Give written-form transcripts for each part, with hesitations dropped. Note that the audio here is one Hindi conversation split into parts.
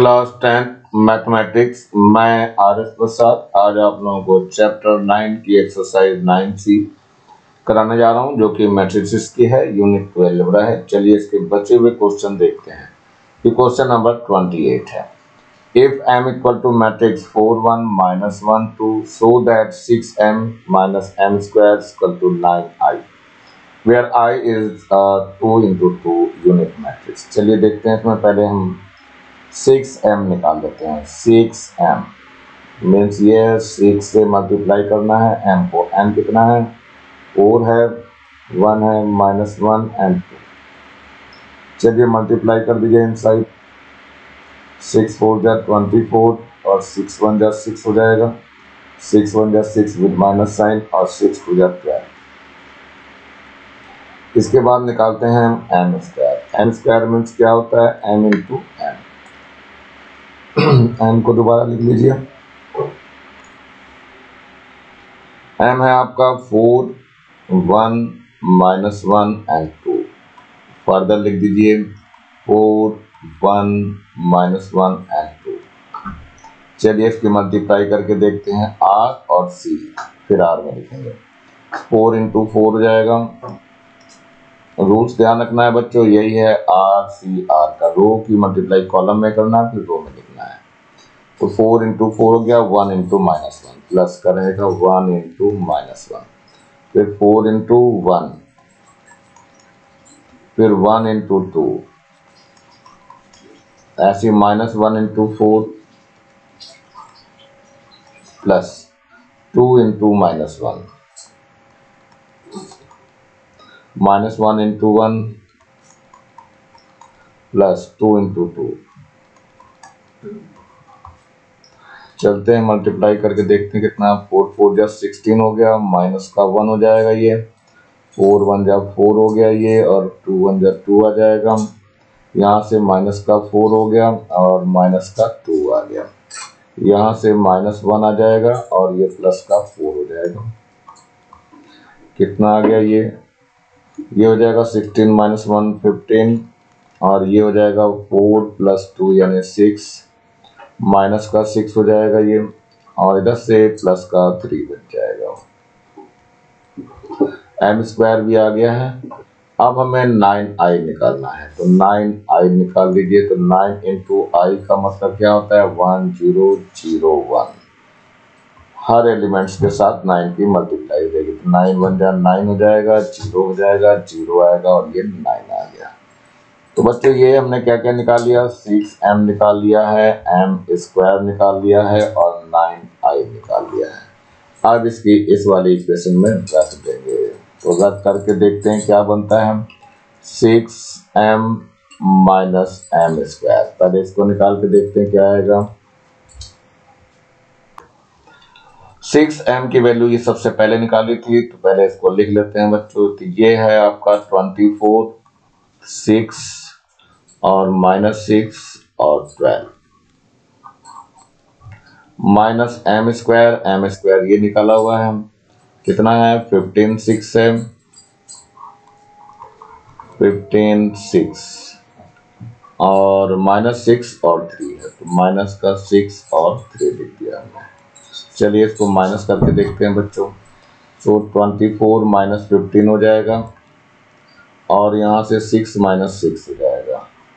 क्लास 10 मैथमेटिक्स, मैं आर एस प्रसाद आज आप लोगों को चैप्टर 9 की एक्सरसाइज 9C कराने जा रहा हूं, जो कि मैट्रिसेस की है, यूनिट 12 है। चलिए इसके बचे हुए क्वेश्चन देखते हैं। ये क्वेश्चन नंबर 28 है। If m equal to matrix 4 1 -1 2 so that 6m -m square equal to 9i where I is 2 into 2 unit matrix. चलिए देखते हैं। इसमें पहले हम 6m निकाल देते हैं। 6m मीन्स ये 6 से मल्टीप्लाई करना है m को। m कितना है? 4 है, 1 है, -1 एंड 2। चलिए मल्टीप्लाई कर दीजिए इनसाइड। 6 4 जा 24 और 6 1 जा 6 हो जाएगा। 6 1 जा 6 विद माइनस साइन और 6 2 जा 12। इसके बाद निकालते हैं m square. m square means क्या होता है? m into m। m को दोबारा लिख लीजिए। m है आपका 4 1 -1 एंड 2। फर्दर लिख दीजिए 4 1 -1 एंड 2। चलिए इसकी मल्टीप्लाई करके देखते हैं r और c, फिर r में लिखेंगे। 4 इंटू 4 हो जाएगा। रूट्स ध्यान रखना है बच्चों, यही है r c r का। रो की मल्टीप्लाई कॉलम में करना है, फिर रो में लिखना है। तो 4 इंटू 4 हो गया 1 इंटू -1, प्लस का रहेगा 1 इंटू -1, फिर 4 इंटू 1, फिर 1 इंटू 2, ऐसे -1 into 4 plus 2 into -1, -1 into 1 plus 2 into 2। चलते हैं मल्टीप्लाई करके देखते हैं कितना। 4 4 जा 16 हो गया, माइनस का 1 हो जाएगा ये। 4 1 जा 4 हो गया ये, और 2 1 जा 2 आ जाएगा। यहाँ से माइनस का 4 हो गया और माइनस का 2 आ गया। यहाँ से -1 आ जाएगा और ये प्लस का 4 हो जाएगा। कितना आ गया ये हो जाएगा 16 -1 15, और ये हो जाएगा 4 + 2 यानी 6, माइनस का 6 हो जाएगा ये, और इधर से प्लस का 3 बन जाएगा। m स्क्वायर भी आ गया है। अब हमें 9i निकालना है, तो 9i निकाल लीजिए। तो 9 इंटू आई का मतलब क्या होता है? 1001। हर एलिमेंट्स के साथ 9 की मल्टीप्लाई हो जाएगी। तो 9 1 जा 9 हो जाएगा, 0 हो जाएगा, 0 आएगा और ये 9 आ गया। तो बच्चों ये हमने क्या क्या निकाल लिया? 6m निकाल लिया है, m स्क्वायर निकाल लिया है और 9i निकाल लिया है। अब इसकी इस वाली इक्वेशन में रख देंगे। तो रख करके देखते हैं क्या बनता है। 6m - m स्क्वायर, पहले इसको निकाल के देखते हैं क्या आएगा। 6m की वैल्यू ये सबसे पहले निकाली थी, तो पहले इसको लिख लेते हैं बच्चों। तो ये है आपका 24, 6 और -6 और 12 माइनस m स्क्वायर ये निकाला हुआ है। कितना है? 15 6 है, 15 6 और -6 और 3 है, तो माइनस का 6 और 3 लिख दिया हमने। चलिए इसको माइनस करके देखते हैं बच्चों। तो 24 - 15 हो जाएगा, और यहाँ से 6 - 6 हो जाएगा।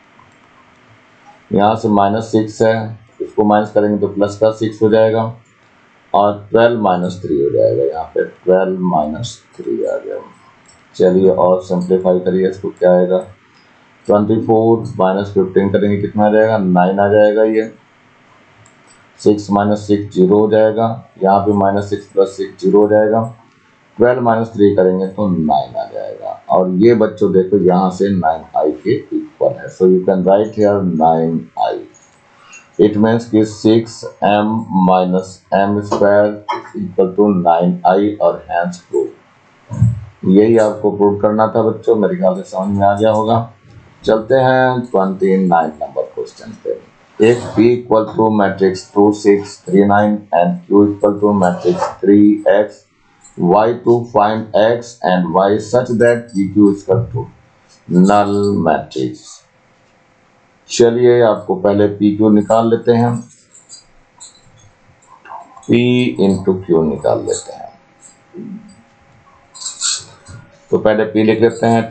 यहाँ से -6 है, इसको माइनस करेंगे तो प्लस का 6 हो जाएगा, और 12 - 3 हो जाएगा। यहाँ पे 12 - 3 आ गया। चलिए और सिंप्लीफाई करिए इसको, क्या आएगा? 24 - 15 करेंगे, कितना आ जाएगा? 9 आ जाएगा ये। 6 - 6 0 हो जाएगा, यहाँ पे -6 + 6 0 हो जाएगा। 12 - 3 करेंगे तो 9 आ जाएगा। और ये बच्चों देखो यहाँ से 9i के इक्वल है। So you can write here 9i। It means कि 6m - m square equal to 9i और हैंस प्रूव। यही आपको प्रूव करना था बच्चों, मेरे ख्याल से समझ में आ गया होगा। चलते हैं 29 नंबर क्वेश्चन पे। If P equal to matrix 2 6 3 9 and Q equal to matrix 3x y to find x and y such that PQ is equal to null matrix. चलिए आपको पहले पी क्यू निकाल लेते हैं, पी इंटू क्यू निकाल लेते हैं। तो पहले पी लिख लेते हैं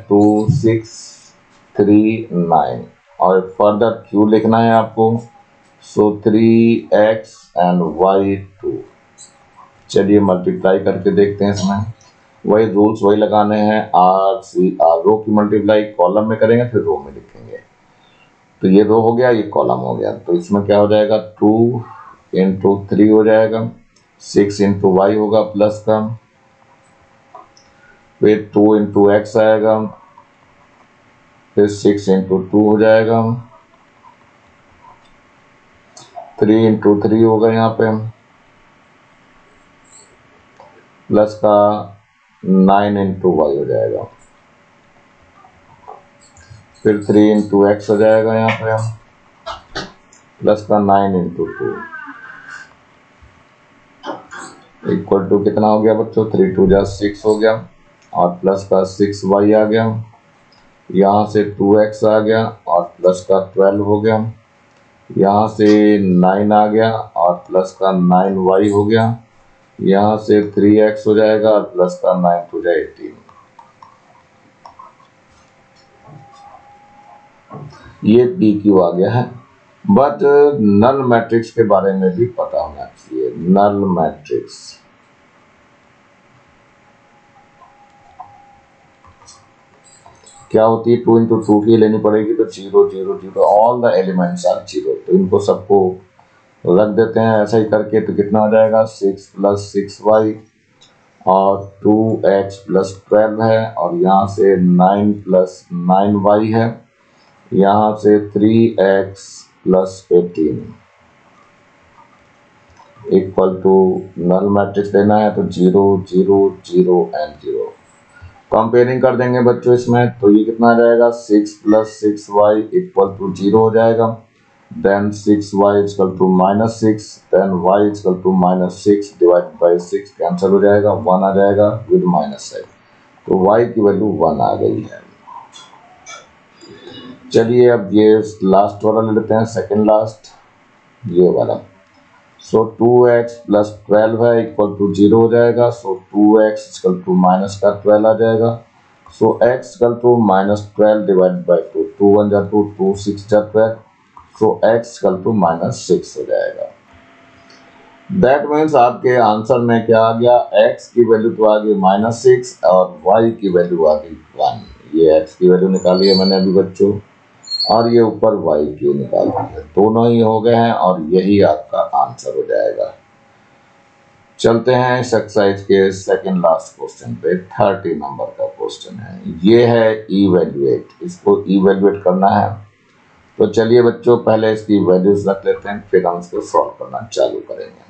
2639 और फर्दर क्यू लिखना है आपको, सो 3x एंड y 2। चलिए मल्टीप्लाई करके देखते हैं इसमें, वही रूल्स वही लगाने हैं, आर सी आर, रो की मल्टीप्लाई कॉलम में करेंगे फिर रो में लिखेंगे। तो ये रो हो गया, ये कॉलम हो गया, तो इसमें क्या हो जाएगा 2 इंटू 3 हो जाएगा, 6 इंटू वाई होगा प्लस का, फिर 2 इंटू एक्स आएगा, फिर 6 इंटू 2 हो जाएगा, 3 इंटू 3 होगा यहाँ पे, प्लस का 9 इंटू वाई हो जाएगा, फिर 3 इंटू एक्स हो जाएगा यहाँ पे, प्लस का 9 इंटू 2 इक्वल टू कितना हो गया बच्चों, 3 2 जा 6 हो गया, और प्लस का 6y आ गया, यहाँ से 2x आ गया और प्लस का 12 हो गया, यहाँ से 9 आ गया और प्लस का 9y हो गया, यहाँ से 3x हो जाएगा और प्लस का 9 हो जाए 18। ये पी क्यू आ गया है। बट नल मैट्रिक्स के बारे में भी पता होना चाहिए। नल मैट्रिक्स क्या होती है, 2 इंटू 2 की लेनी पड़ेगी, तो 0 0 0 ऑल द एलिमेंट्स आर 0। तो इनको सबको रख देते हैं ऐसा ही करके, तो कितना हो जाएगा 6 प्लस 6y और 2x प्लस 12 है, और यहाँ से 9 प्लस 9y है, यहाँ से 3x plus 18 equal to null matrix लेना है, तो 0 0 0 एंड 0। कंपेयरिंग कर देंगे बच्चों इसमें, तो ये कितना आ जाएगा 6 प्लस 6y इक्वल टू 0 हो जाएगा, then 6y equal to -6, then y equal to -6 divide by 6 cancel हो जाएगा, 1 आ जाएगा विद माइनस साइन, तो y की वैल्यू 1 आ गई है। चलिए अब ये लास्ट वाला ले लेते हैं, सेकेंड लास्ट ये वाला। सो 2x प्लस 12 है इक्वल टू 0 हो जाएगा, सो 2x इक्वल टू माइनस का 12 आ जाएगा, so x equal to -12 divide by 2, 2 1 जा 2, 2 6 जा 12, सो x इक्वल टू -6 हो जाएगा। दैट मीन्स आपके आंसर में क्या आ गया, x की वैल्यू तो आ गई -6 और y की वैल्यू आ गई 1। ये x की वैल्यू निकाली है मैंने अभी बच्चों, और ये ऊपर y क्यू निकाल दिया, दोनों ही हो गए हैं और यही आपका आंसर हो जाएगा। चलते हैं इस एक्सरसाइज के सेकंड लास्ट क्वेश्चन पे, 30 नंबर का क्वेश्चन है। ये है इवैल्यूएट, इसको इवैल्यूएट करना है। तो चलिए बच्चों पहले इसकी वैल्यूज रख लेते हैं, फिर हम इसको सॉल्व करना चालू करेंगे।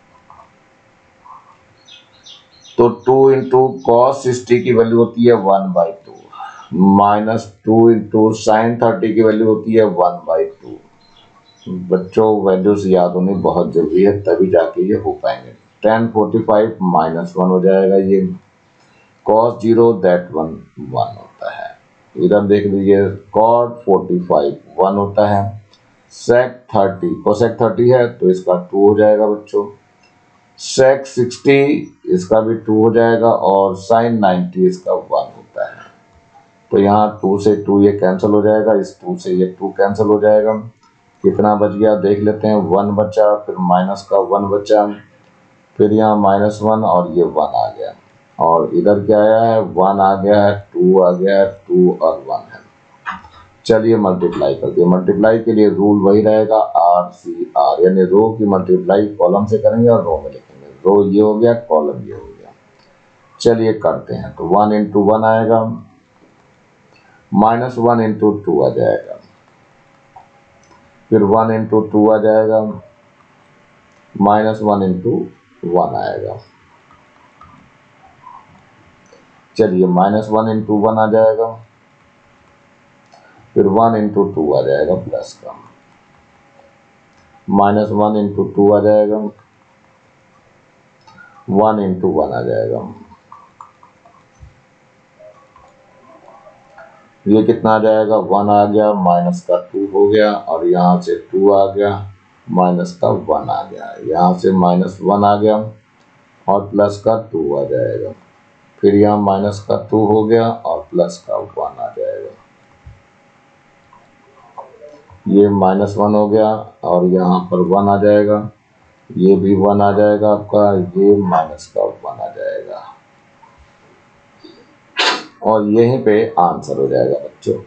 तो 2 इंटू कॉस 60 की वैल्यू होती है 1/2, -2 इंटू साइन 30 की वैल्यू होती है 1/2। बच्चों वैल्यूज याद होनी बहुत जरूरी है, तभी जाके ये हो पाएंगे। tan 45 -1 हो जाएगा, ये cos 0 दैट 1 होता है। इधर देख लीजिए cot 45 1 होता है, sec 30 cosec 30 है तो इसका 2 हो जाएगा बच्चों, sec 60 इसका भी 2 हो जाएगा, और sin 90 इसका 1 होता है। तो यहाँ 2 से 2 ये कैंसिल हो जाएगा, इस 2 से ये 2 कैंसिल हो जाएगा, कितना बच गया देख लेते हैं, 1 बचा, फिर माइनस का 1 बचा, फिर यहाँ -1 और ये 1 आ गया, और इधर क्या आया है 1 आ गया है, 2 आ गया है, 2 और 1 है। चलिए मल्टीप्लाई कर दिए, मल्टीप्लाई के लिए रूल वही रहेगा RCR, यानी रो की मल्टीप्लाई कॉलम से करेंगे और रो में लिखेंगे, रो ये हो गया कॉलम ये हो गया। चलिए करते हैं, तो 1 इंटू 1 आएगा, -1 इंटू 2 आ जाएगा, फिर 1 इंटू 2 आ जाएगा, -1 इंटू 1 आएगा। चलिए -1 इंटू 1 आ जाएगा, फिर 1 इंटू 2 आ जाएगा प्लस का, -1 इंटू 2 आ जाएगा, 1 इंटू 1 आ जाएगा, ये कितना आ जाएगा, 1 आ गया, माइनस का 2 हो गया, और यहाँ से 2 आ गया, माइनस का 1 आ गया, यहाँ से -1 आ गया और प्लस का 2 आ जाएगा, फिर यहाँ माइनस का 2 हो गया और प्लस का 1 आ जाएगा। ये -1 हो गया और यहाँ पर 1 आ जाएगा, ये भी 1 आ जाएगा आपका, ये माइनस का 1 आ जाएगा, और यहीं पे आंसर हो जाएगा बच्चों।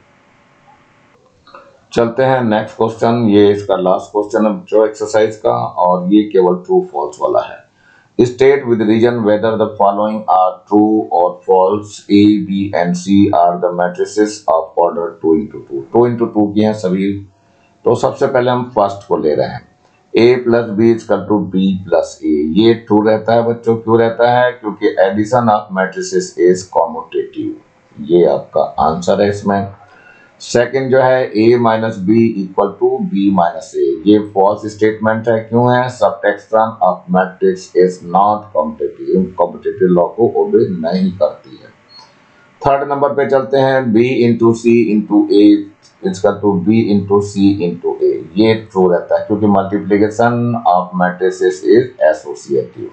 चलते हैं नेक्स्ट क्वेश्चन, ये इसका लास्ट क्वेश्चन है जो एक्सरसाइज का, और ये केवल ट्रू फॉल्स वाला है। State with reason whether the following are true और false. A B and C are the matrices of order 2 into 2। 2 into 2 की हैं सभी। तो सबसे पहले हम फर्स्ट को ले रहे हैं, a plus B equal to B plus A. ये ट्रू रहता है बच्चों, क्यों रहता है, क्योंकि addition of matrices is commutative. ये आपका आंसर है इसमें। सेकंड जो है a minus B equal to B minus A, ये फॉल्स स्टेटमेंट है, क्यों है, subtraction of matrix is not competitive, competitive law को ओबे नहीं करती है। थर्ड नंबर पे चलते हैं, b into C into A equal to B into C into A. ये ट्रू रहता है क्योंकि multiplication of matrices is associative.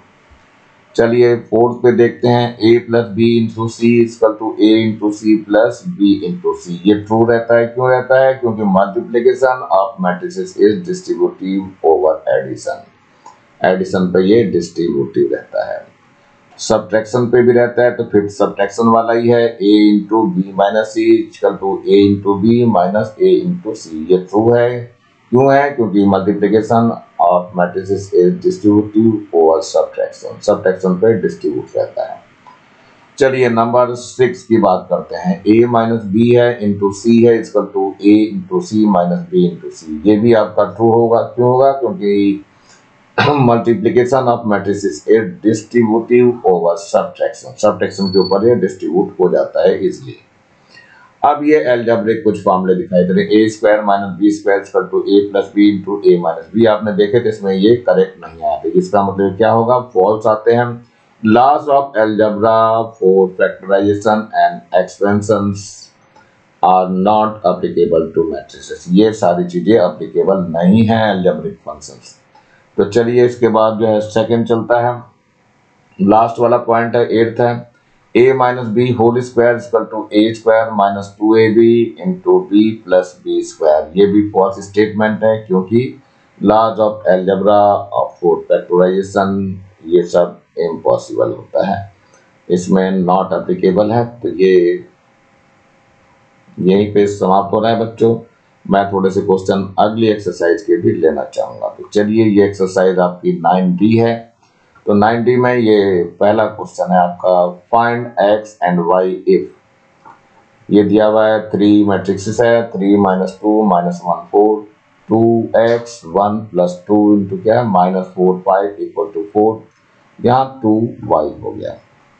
चलिए फोर्थ पे देखते हैं, a plus B into C equal to A into C plus B into C. ये ट्रू रहता है, क्यों रहता है, क्योंकि multiplication of matrices is distributive over addition. Addition पे ये डिस्ट्रीब्यूटिव रहता है। सब्ट्रैक्शन पे भी रहता है, तो फिर सब्ट्रैक्शन वाला ही है, a into B minus C equal to A into B minus A into C. ये ट्रू है, क्यों है, क्योंकि multiplication of matrices is distributive over subtraction. Subtraction पे डिस्ट्रीब्यूट रहता है। चलिए नंबर 6 की बात करते हैं, a माइनस बी है इंटू सी है equal to A into C minus B into C. ये भी आपका ट्रू होगा, क्यों होगा, क्योंकि multiplication of matrices is distributive over subtraction. Subtraction के ऊपर ये डिस्ट्रीब्यूट हो जाता है इजीली। अब ये अलजेब्रिक कुछ फॉर्मूले दिखाई दे रहे, A square minus B square equal to A plus B into A minus B. आपने देखे थे, इसमें ये करेक्ट नहीं आते, इसका मतलब क्या होगा, फॉल्स आते हैं। Laws of algebra for factorization and expansions are not applicable to matrices. ये सारी चीजें एप्लीकेबल नहीं है अलजेब्रिक फंक्शंस। तो चलिए इसके बाद जो है सेकंड चलता है, लास्ट वाला पॉइंट है, 8th है, a minus B whole square equal to A square minus 2ab into B plus B square. ये भी फॉल्स स्टेटमेंट है, क्योंकि laws of algebra of factorization ये सब इम्पॉसिबल होता है, इसमें नॉट एप्लीकेबल है। तो ये यहीं पे समाप्त हो रहा है बच्चों। मैं थोड़े से क्वेश्चन अगली एक्सरसाइज के भी लेना चाहूंगा। तो चलिए ये एक्सरसाइज आपकी 9D है। तो 9D में ये पहला क्वेश्चन है आपका, find x and y if. ये दिया हुआ है 3 मैट्रिक्सेस है, 3 minus 2 minus 1 4, 2x 1 plus 2 into क्या माइनस 4 5 इक्वल टू 4, यहाँ 2y हो गया।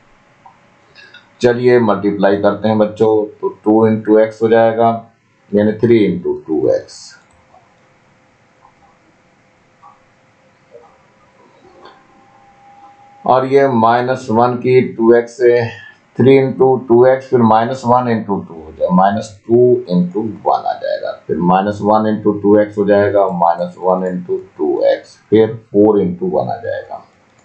चलिए मल्टीप्लाई करते हैं बच्चों, तो 2 इंटू एक्स हो जाएगा, यानी 3 इंटू 2x, और ये -1 की 2x से 3 इंटू 2x, फिर -1 इंटू 2 हो जाएगा, -2 इंटू 1 आ जाएगा, फिर -1 इंटू 2x हो जाएगा, -1 इंटू 2x, फिर 4 इंटू 1 आ जाएगा,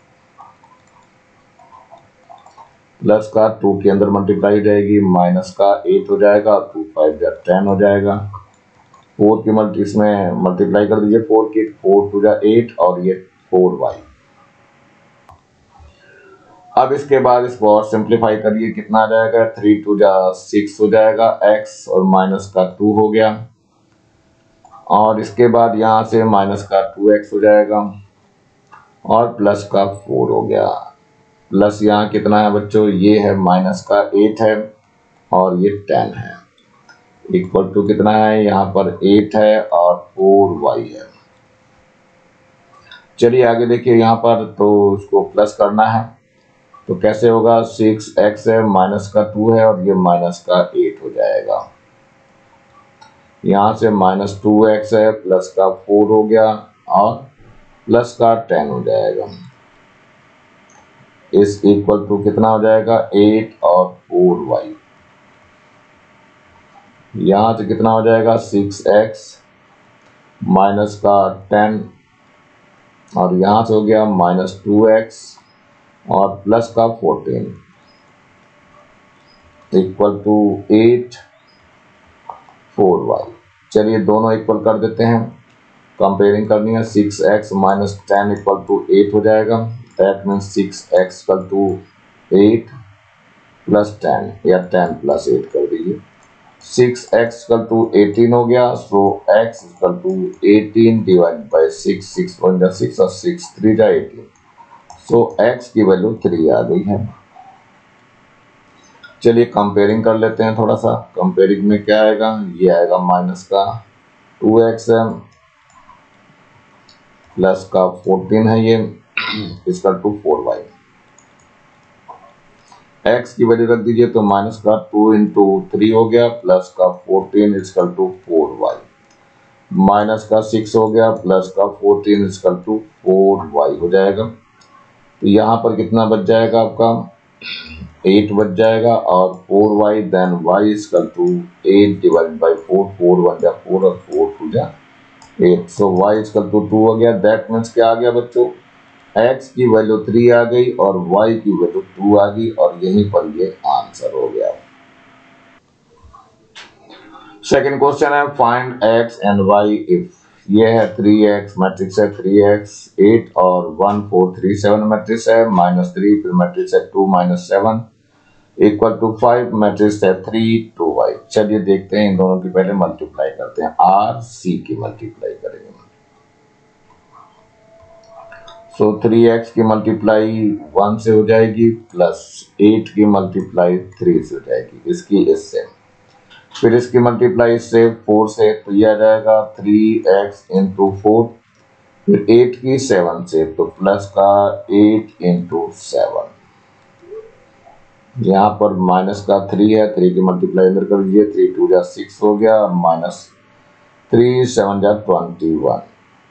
प्लस का 2 के अंदर मल्टीप्लाई हो जाएगी, माइनस का 8 हो जाएगा, 2 5 जा 10 हो जाएगा, 4 की इसमें मल्टीप्लाई कर दीजिए 4 की, 4 2 जा 8 और ये 4y। अब इसके बाद इसको और सिंप्लीफाई करिए, कितना आ जाएगा, 3 2 जा 6 हो जाएगा x, और माइनस का 2 हो गया, और इसके बाद यहाँ से माइनस का 2x हो जाएगा और प्लस का 4 हो गया, प्लस यहाँ कितना है बच्चों, ये है माइनस का 8 है और ये 10 है, इक्वल टू कितना है, यहाँ पर 8 है और 4y है। चलिए आगे देखिए, यहाँ पर तो इसको प्लस करना है, तो कैसे होगा, 6x है, माइनस का 2 है और ये माइनस का 8 हो जाएगा, यहाँ से -2x है, प्लस का 4 हो गया और प्लस का 10 हो जाएगा, इस इक्वल टू कितना हो जाएगा, 8 और 4y। यहाँ से कितना हो जाएगा 6x माइनस का 10 और यहाँ से हो गया -2x और प्लस का 14 इक्वल टू 8 4y। चलिए दोनों इक्वल कर देते हैं, कंपेयरिंग करनी है। 6x माइनस 10 इक्वल टू 8 हो जाएगा, that means 6x equal to 8 plus 10 या 10 प्लस 8 कर दीजिए। 6x इक्वल टू 18 हो गया, so x equal to 18 divide by 6, 6 1 जा 6 और 6 3 जा 18, सो x की वैल्यू 3 आ गई है। चलिए कंपेयरिंग कर लेते हैं थोड़ा सा। कंपेयरिंग में क्या आएगा, ये आएगा माइनस का 2x प्लस का 14 है ये इसका 4y। x की वैल्यू रख दीजिए तो माइनस का 2 इंटू 3 हो गया प्लस का 14 इसका 4y, माइनस का 6 हो गया प्लस का 14 इसका 4y हो जाएगा। तो यहाँ पर कितना बच जाएगा आपका 8 बच जाएगा और 4y देन y इसका 8 डिवाइड बाई 4, 4 1 जा 4 और 4 2 जा 8, सो y इसका 2 हो गया। दैट मीन्स क्या आ गया बच्चों, x की वैल्यू 3 आ गई और y की वैल्यू 2 आ गई और यहीं पर ये आंसर हो गया। सेकंड क्वेश्चन है find x and y if. ये है 3x मैट्रिक्स है, 3x 8 और 1 4 3 7 मैट्रिक्स है, -3 फिर मैट्रिक्स है 2 -7 इक्वल टू 5 मैट्रिक्स है 3 2y। चलिए देखते हैं, इन दोनों की पहले मल्टीप्लाई करते हैं, r c की मल्टीप्लाई करेंगे। सो 3x की मल्टीप्लाई 1 से हो जाएगी प्लस 8 की मल्टीप्लाई 3 से हो जाएगी, इसकी इससे, फिर इसकी मल्टीप्लाई इससे 4 से, तो यह आ जाएगा 3x इंटू 4, फिर 8 की 7 से तो प्लस का 8 इंटू 7, यहाँ पर माइनस का 3 है, 3 की मल्टीप्लाई अंदर कर दीजिए, 3 2 जा 6 हो गया माइनस 3 7 जा 21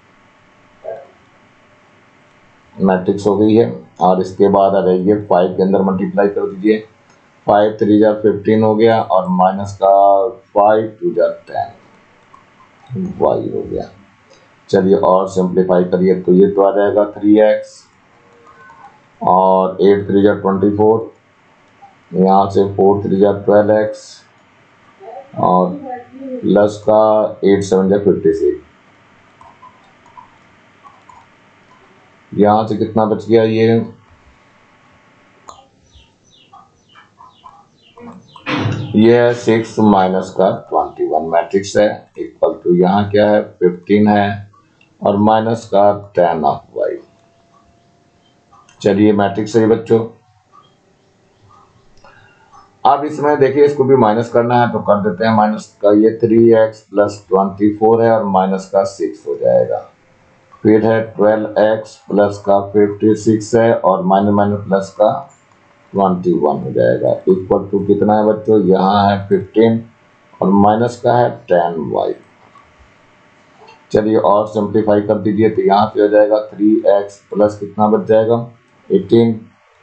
मैट्रिक्स हो गई है। और इसके बाद आ जाइए 5 के अंदर मल्टीप्लाई कर दीजिए, 5 3 जा 15 हो गया और माइनस का 5 2 जा 10 y हो गया। चलिए और सिंप्लीफाई करिए तो ये तो आ जाएगा 3x और 8 3 जा 24, यहाँ से 4 3 जा 12x और प्लस का 8 7 जा 56, यहाँ से कितना बच गया, ये 6 माइनस का 21 मैट्रिक्स है इक्वल टू, यहाँ क्या है 15 है और माइनस का 10 ऑफ y। चलिए मैट्रिक्स है बच्चों। अब इसमें देखिए इसको भी माइनस करना है तो कर देते हैं माइनस का, ये 3x प्लस 24 है और माइनस का 6 हो जाएगा, फिर है 12x प्लस का 56 है और माइनस माइनस प्लस का 21 हो जाएगा इक्वल टू कितना है बच्चों, यहाँ है 15 और माइनस का है 10y। चलिए और सिंप्लीफाई कर दीजिए तो यहाँ पे हो जाएगा 3x प्लस कितना बच जाएगा 18,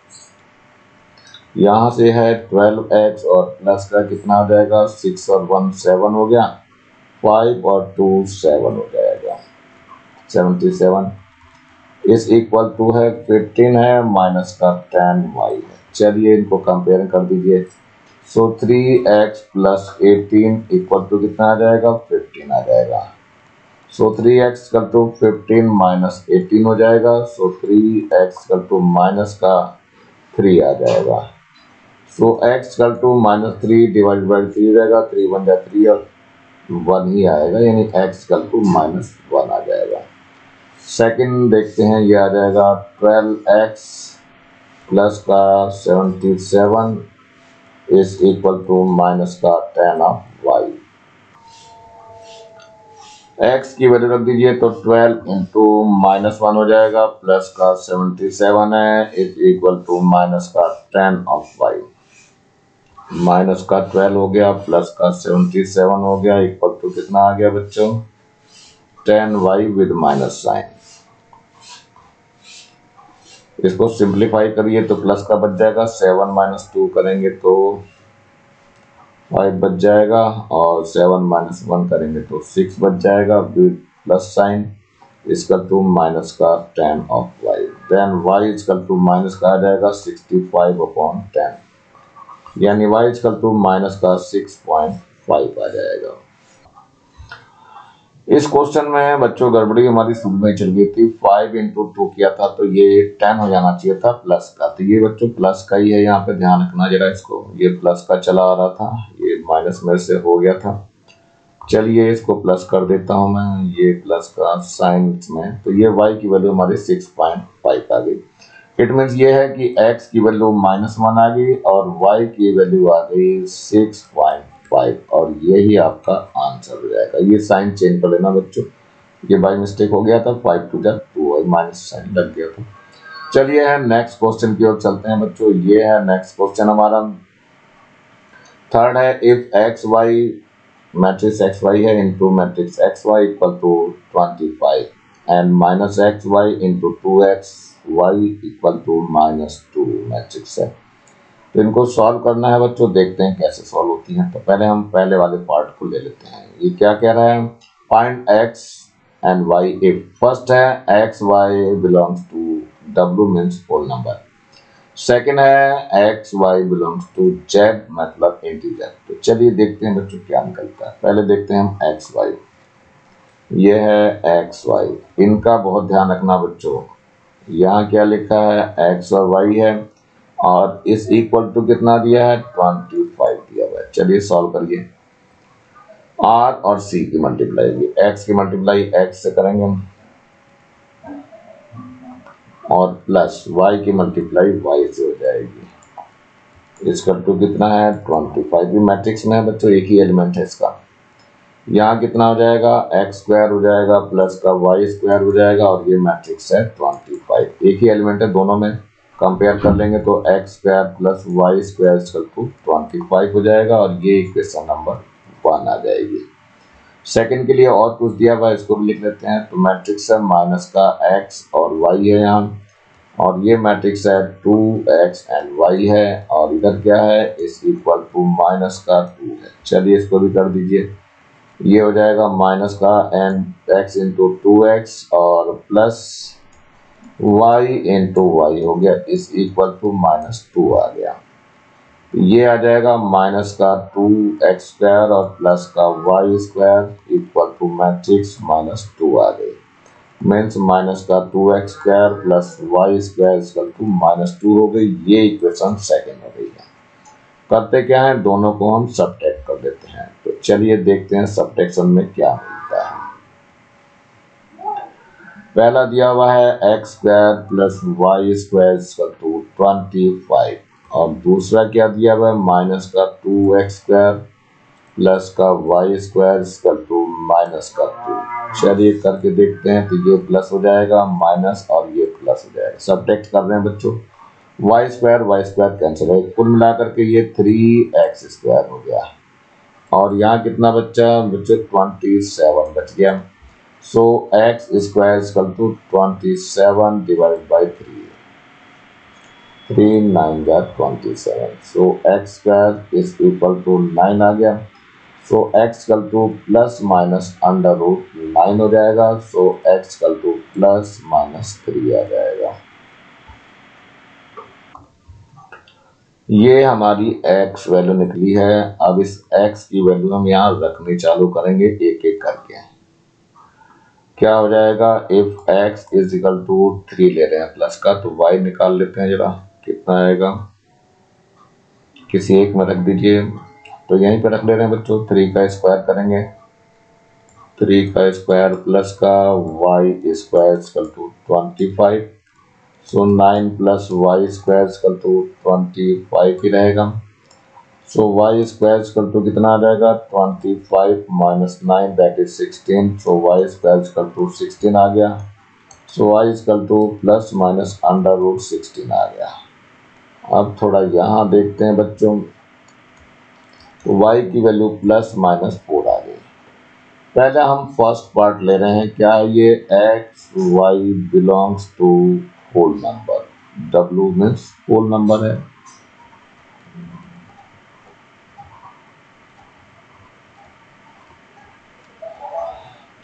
यहाँ से है 12x और प्लस का कितना हो जाएगा 6 और 1 7 हो गया, 5 और 2 7 हो जाएगा 77 इस इक्वल टू है 15 है माइनस का 10y है। चलिए इनको कंपेयर कर दीजिए, सो 3x प्लस 18 इक्वल टू कितना आ जाएगा 15 आ जाएगा, सो 3x इक्वल टू 15 माइनस 18 हो जाएगा, सो 3x इक्वल टू माइनस का 3 आ जाएगा, so x equal to -3 divide by 3 हो जाएगा, 3 1 जा 3 और 1 ही आएगा, यानी x इक्वल टू -1 आ जाएगा। सेकंड देखते हैं, ये आ जाएगा 12x प्लस का 77 इज इक्वल टू माइनस का 10 ऑफ y। x की वैल्यू रख दीजिए तो 12 इंटू -1 हो जाएगा प्लस का 77 है इज इक्वल टू माइनस का 10 ऑफ y, माइनस का 12 हो गया प्लस का 77 हो गया इक्वल टू कितना आ गया बच्चों 10y विद माइनस साइन। इसको सिंप्लीफाई करिए तो प्लस का बच जाएगा, 7 - 2 करेंगे तो 5 बच जाएगा और 7 माइनस 1 करेंगे तो 6 बच जाएगा, प्लस साइन इसका टू माइनस का tan of y, then y इसका टू माइनस का आ जाएगा 65/10, यानी y इसका टू माइनस का 6.5 आ जाएगा। इस क्वेश्चन में बच्चों गड़बड़ी हमारी शुरू में चल गई थी, 5 इंटू 2 किया था तो ये 10 हो जाना चाहिए था प्लस का, तो ये बच्चों प्लस का ही है, यहाँ पे ध्यान रखना जरा इसको, ये प्लस का चला आ रहा था, ये माइनस में से हो गया था। चलिए इसको प्लस कर देता हूं मैं, ये प्लस का साइन में, तो ये y की वैल्यू हमारी 6.5 आ गई। इट मीन्स ये है कि x की वैल्यू -1 आ गई और y की वैल्यू आ गई 6.5, और यही आपका आंसर हो जाएगा। ये साइन चेंज कर लेना बच्चों, ये बाई मिस्टेक हो गया था, 5 टू 2 और माइनस साइन लग गया था। चलिए है नेक्स्ट क्वेश्चन की ओर चलते हैं बच्चों। ये है नेक्स्ट क्वेश्चन हमारा, थर्ड है, if X Y matrix X Y है into matrix X Y equal to 25 and minus X Y into 2x Y equal to -2 matrix है। तो इनको सॉल्व करना है बच्चों, देखते हैं कैसे सॉल्व होती हैं। तो पहले हम पहले वाले पार्ट को ले लेते हैं। ये क्या कह रहा है, find x and y if, first है x y belongs to w means whole number, second है X Y belongs to Z मतलब इंटीजर। तो चलिए देखते हैं बच्चों क्या निकलता है। पहले देखते हैं हम एक्स वाई, ये है एक्स वाई, इनका बहुत ध्यान रखना बच्चों। यहाँ क्या लिखा है, एक्स और वाई है और इस इक्वल टू कितना दिया है, 25 दिया हुआ है। चलिए सॉल्व करिए। आर और सी की मल्टीप्लाई होगी, एक्स की मल्टीप्लाई एक्स से करेंगे हम और प्लस y की मल्टीप्लाई y से हो जाएगी। इसका टू कितना है, 25, भी मैट्रिक्स में है बच्चों, एक ही एलिमेंट है इसका। यहाँ कितना हो जाएगा, एक्स स्क्वायर हो जाएगा प्लस का वाई स्क्वायर हो जाएगा और ये मैट्रिक्स है 25, एक ही एलिमेंट है, दोनों में कंपेयर कर लेंगे तो X square plus Y square equal to 25 हो जाएगा और ये इक्वेशन नंबर 1 आ जाएगी। सेकंड के लिए और कुछ दिया हुआ है, इसको भी लिख लेते हैं। तो मैट्रिक्स है माइनस का x और y है यहाँ, और ये मैट्रिक्स है 2x एंड y है, और इधर क्या है, इस इक्वल टू माइनस का 2 है। चलिए इसको भी कर दीजिए, ये हो जाएगा माइनस का x इंटू 2x और प्लस y इंटू y हो गया, इस इक्वल टू -2 आ गया। ये आ जाएगा माइनस का 2x स्क्वायर और प्लस का y square equal to matrix -2 आ गई, मीन्स माइनस का 2x square plus y square equal to -2 हो गई। ये इक्वेशन सेकंड हो गई है। करते क्या है, दोनों को हम सब्ट्रैक्ट कर देते हैं। तो चलिए देखते हैं सब्ट्रैक्शन में क्या मिलता है। पहला दिया हुआ है x square plus y square equal to 25 और दूसरा क्या दिया हुआ है, माइनस का 2x स्क्वायर प्लस का y square equal to minus का 2। चलिए करके देखते हैं, तो ये प्लस हो जाएगा माइनस और ये प्लस हो जाएगा। सब्ट्रैक्ट कर रहे हैं बच्चों, y स्क्वायर कैंसिल है, कुल मिलाकर के ये 3x स्क्वायर हो गया और यहाँ कितना बच्चा बच्चों, 27 बच गया। So x square equal to 27 divide by 3 9 जा 27, so x square is equal to 9 आ गया। So x equal to plus minus under root 9 हो जाएगा, so x equal to plus -3 आ जाएगा। ये हमारी x वैल्यू निकली है। अब इस x की वैल्यू हम यहाँ रखनी चालू करेंगे एक एक करके। क्या हो जाएगा, if x is equal to 3 ले रहे हैं प्लस का, तो y निकाल लेते हैं जरा, कितना आएगा, किसी एक में रख दीजिए। तो यहीं पे रख ले रहे हैं बच्चों, 3 का स्क्वायर करेंगे, 3 का स्क्वायर प्लस का y square equal to 25, so 9 plus Y square equal to 25 ही रहेगा। So y square equal to कितना आ जाएगा, 25 minus 9 that is 16, so y square equal to 16 आ गया। So y equal to plus minus under root 16 आ गया। अब थोड़ा यहाँ देखते हैं बच्चों, तो y की वैल्यू प्लस -4 आ गई। पहले हम फर्स्ट पार्ट ले रहे हैं, क्या है ये, X Y belongs to whole number, w means whole number है।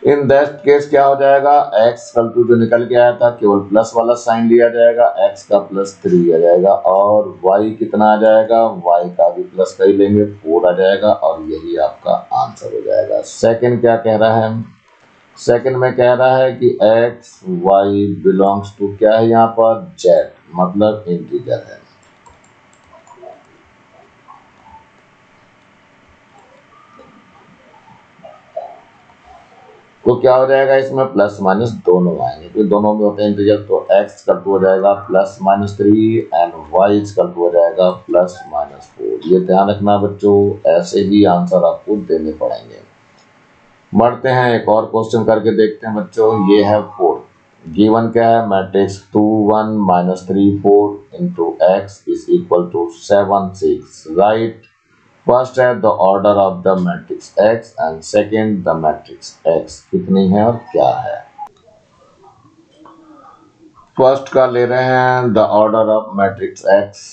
इन दैट केस क्या हो जाएगा, x कल टू जो निकल के आया था केवल प्लस वाला साइन लिया जाएगा, x का +3 आ जाएगा और y कितना आ जाएगा, y का भी प्लस का ही लेंगे 4 आ जाएगा और यही आपका आंसर हो जाएगा। सेकंड क्या कह रहा है, सेकंड में कह रहा है कि x y बिलोंग्स टू क्या है यहाँ पर z, मतलब इंटीजर है। तो क्या हो जाएगा, इसमें प्लस माइनस दोनों आएंगे क्योंकि दोनों में होते हैं इंटीजर। तो x कल टू हो जाएगा +-3 एंड y कल टू हो जाएगा +-4। ये ध्यान रखना बच्चों, ऐसे ही आंसर आपको देने पड़ेंगे। बढ़ते हैं एक और क्वेश्चन करके देखते हैं बच्चों। ये है 4, गिवन क्या है, matrix 2 1 -3 4 into x is equal to 7 6। Right, first है the order of the matrix x and second the matrix x कितनी है और क्या है। फर्स्ट का ले रहे हैं the order of matrix x।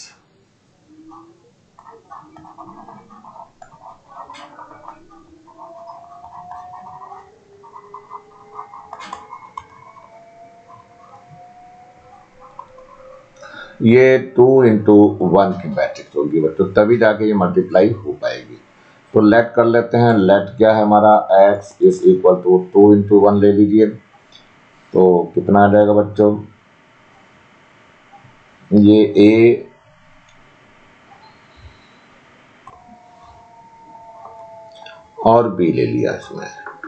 ये 2 इंटू 1 की मैट्रिक्स होगी बच्चों, तभी जाके ये मल्टीप्लाई हो पाएगी। तो लेट कर लेते हैं, लेट क्या है हमारा x is equal to 2 into 1 ले लीजिए, तो कितना आ जाएगा बच्चों, ये a और b ले लिया इसमें,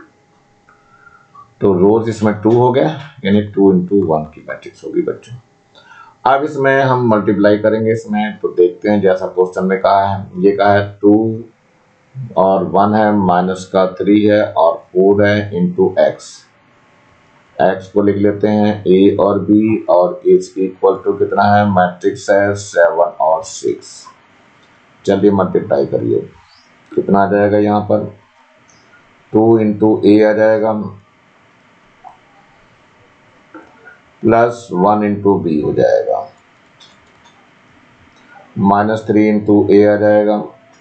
तो रोज इसमें 2 हो गया, यानी 2 इंटू 1 की मैट्रिक्स होगी बच्चों। अब इसमें हम मल्टीप्लाई करेंगे इसमें, तो देखते हैं जैसा क्वेश्चन में कहा है, ये कहा है 2 और 1 है, माइनस का 3 है और 4 है इंटू x को लिख लेते हैं a और b और इज इक्वल टू कितना है, मैट्रिक्स है 7 और 6। चलिए मल्टीप्लाई करिए, कितना आ जाएगा यहाँ पर, 2 इंटू a आ जाएगा प्लस 1 इंटू बी हो जाएगा, -3 इंटू a आ जाएगा,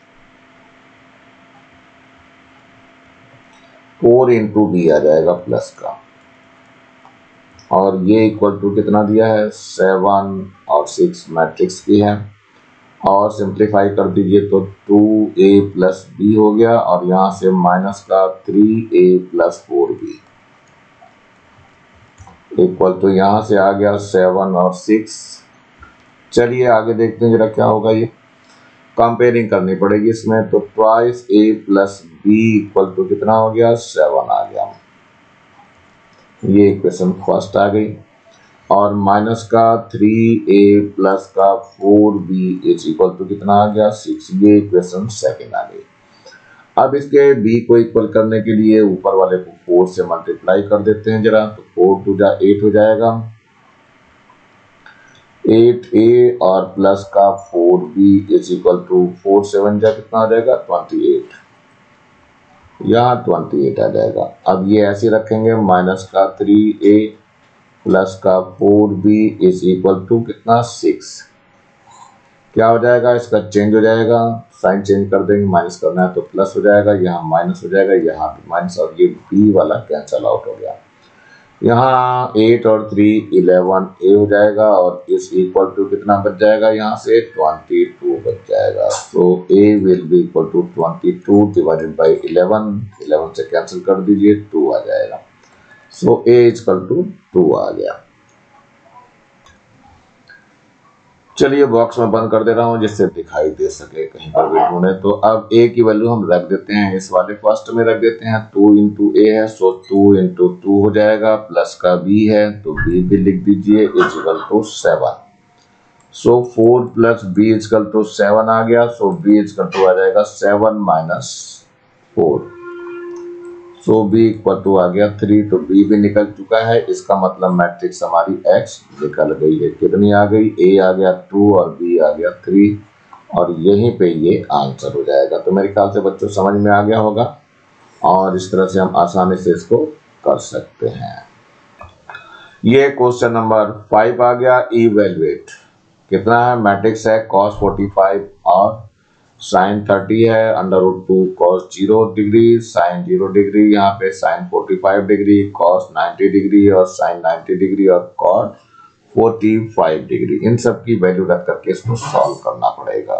4 इंटू बी आ जाएगा प्लस का, और ये इक्वल टू कितना दिया है, 7 और 6 मैट्रिक्स की है। और सिंप्लीफाई कर दीजिए तो 2a प्लस बी हो गया और यहाँ से माइनस का 3a plus 4b equal to यहाँ से आ गया 7 और 6। चलिए आगे देखते हैं जरा क्या होगा, ये कंपेयरिंग करनी पड़ेगी इसमें, तो twice a plus B equal to कितना हो गया, 7 आ गया। ये इक्वेशन फर्स्ट आ गई और माइनस का 3a प्लस का 4b इज इक्वल टू कितना आ गया, 6। ये इक्वेशन सेकंड आ गई। अब इसके b को इक्वल करने के लिए ऊपर वाले को 4 से मल्टीप्लाई कर देते हैं जरा, तो 4 टू जा 8 हो जाएगा, 8a और प्लस का 4b इज इक्वल टू 4 7 जा कितना आ जाएगा, 28। यहाँ 28 आ जाएगा। अब ये ऐसे रखेंगे, माइनस का 3a प्लस का 4b इज इक्वल टू कितना, 6। क्या हो जाएगा, इसका चेंज हो जाएगा, साइन चेंज कर देंगे, माइनस करना है तो प्लस हो जाएगा, यहाँ माइनस हो जाएगा, यहाँ भी माइनस, और ये b वाला कैंसल आउट हो गया। यहाँ 8 और 3 11a हो जाएगा और इस इक्वल टू कितना बच जाएगा, यहाँ से 22 बच जाएगा। So a will be equal to 22 divided by 11 से कैंसिल कर दीजिए, 2 आ जाएगा। सो a इक्वल टू 2 आ गया। चलिए बॉक्स में बंद कर दे रहा हूं जिससे दिखाई दे सके कहीं पर भी ढूंढे। तो अब a की वैल्यू हम रख देते हैं, इस वाले फर्स्ट में रख देते हैं, 2 इंटू ए है, सो 2 इंटू 2 हो जाएगा, प्लस का b है तो b भी लिख दीजिए is equal to 7। So 4 plus b is equal to 7 आ गया, so b is equal to आ जाएगा 7 माइनस 4। सो b इक्वल टू आ गया 3, तो b भी निकल चुका है, इसका मतलब मैट्रिक्स हमारी x निकल गई है। कितनी आ गई, a आ गया 2 और b आ गया 3, और यहीं पे ये आंसर हो जाएगा। तो मेरे ख्याल से बच्चों समझ में आ गया होगा और इस तरह से हम आसानी से इसको कर सकते हैं। ये क्वेश्चन नंबर 5 आ गया, इवैल्यूएट कितना है, मैट्रिक्स है cos 45 और साइन 30 है, √2 cos 0 डिग्री, साइन 0 डिग्री, यहाँ पे साइन 45 डिग्री, cos 90 डिग्री और साइन 90 डिग्री और cos 45 डिग्री। इन सब की वैल्यू रख करके इसको सॉल्व करना पड़ेगा।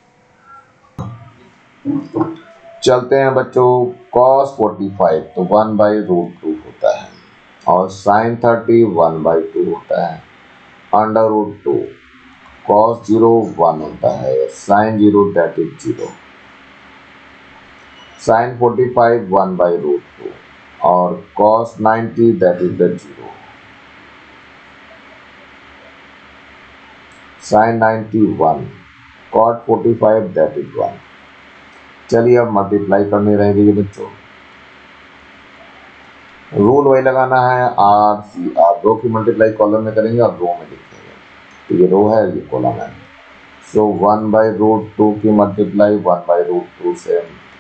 चलते हैं बच्चों, cos 45 तो 1/√2 होता है और साइन 30 1/2 होता है, √2 cos 0 1 होता है, साइन 0 that is 0, साइन 45 1/√2 और cos 90 that is the 0, sine 90 1, cot 45 that is 1। चलिए अब मल्टीप्लाई करनी रहेगी बच्चों। रूल वही लगाना है, आर सी आर, रो की मल्टीप्लाई कॉलम में करेंगे और रो में लिखेंगे। तो ये रो है, ये कॉलम है। सो 1/√2 की मल्टीप्लाई 1/√2 से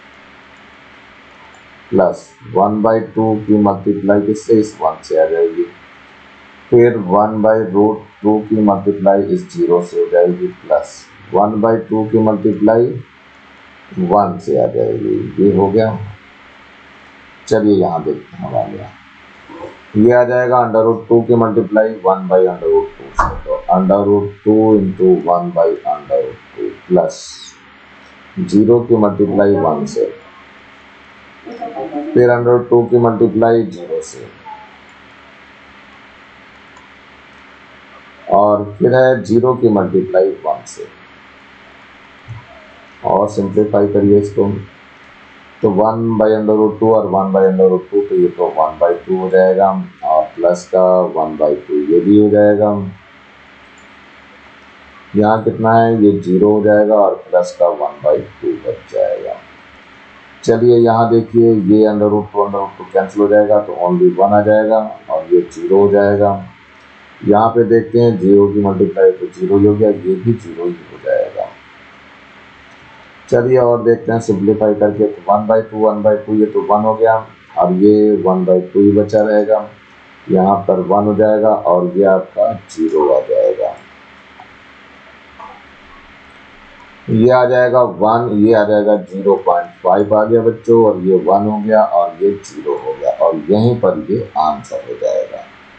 प्लस 1/2 की मल्टीप्लाई किससे, इस 1 से आ जाएगी। फिर 1/√2 की मल्टीप्लाई इस 0 से हो जाएगी, प्लस 1/2 की मल्टीप्लाई 1 से आ जाएगी। ये हो गया। चलिए यहाँ देखते हैं हमारे, ये आ जाएगा √2 की मल्टीप्लाई 1/√2 से, तो √2 इंटू 1/√2 प्लस 0 की मल्टीप्लाई 1 से, फिर √2 की मल्टीप्लाई 0 से, और फिर है 0 की मल्टीप्लाई 1 से, और सिंप्लीफाई करिए इसको तो 1/√2 और 1/√2, तो ये तो 1/2 हो जाएगा और प्लस का 1/2 ये भी हो जाएगा। यहाँ कितना है, ये 0 हो जाएगा और प्लस का 1/2 बच जाएगा। चलिए यहाँ देखिए, ये √2 कैंसिल हो जाएगा तो ओनली 1 आ जाएगा और ये 0 हो जाएगा। यहाँ पे देखते हैं 0 की मल्टीप्लाई तो 0 ही हो गया, ये भी 0 ही हो जाएगा। चलिए और देखते हैं सिंप्लीफाई करके, तो 1/2 ये तो 1 हो गया और ये 1/2 ही बचा रहेगा, यहाँ पर 1 हो जाएगा और ये आपका 0 आ जाएगा। ये आ जाएगा 1, ये आ जाएगा 0.5 आ गया बच्चों, और ये 1 हो गया और ये 0 हो गया, और यहीं पर ये आंसर हो जाएगा।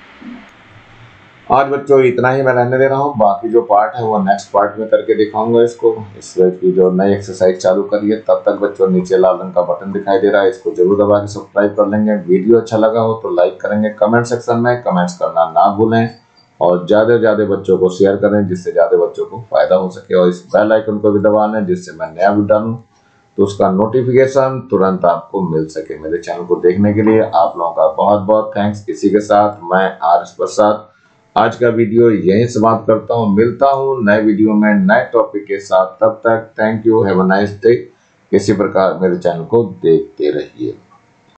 आज बच्चों इतना ही मैं रहने दे रहा हूँ, बाकी जो पार्ट है वो नेक्स्ट पार्ट में करके दिखाऊंगा इसको। इस की जो नई एक्सरसाइज चालू करिए, तब तक बच्चों नीचे लाल रंग का बटन दिखाई दे रहा है, इसको जरूर दबा के सब्सक्राइब कर लेंगे। वीडियो अच्छा लगा हो तो लाइक करेंगे, कमेंट सेक्शन में कमेंट्स करना ना भूलें और ज़्यादा से ज़्यादा बच्चों को शेयर करें जिससे ज़्यादा बच्चों को फायदा हो सके, और इस बेल आइकन को भी दबा लें जिससे मैं नया वीडियो डालूँ तो उसका नोटिफिकेशन तुरंत आपको मिल सके। मेरे चैनल को देखने के लिए आप लोगों का बहुत बहुत थैंक्स। इसी के साथ मैं आर.एस. प्रसाद आज का वीडियो यहीं समाप्त करता हूँ। मिलता हूँ नए वीडियो में नए टॉपिक के साथ, तब तक thank you, have a nice day. इसी प्रकार मेरे चैनल को देखते रहिए।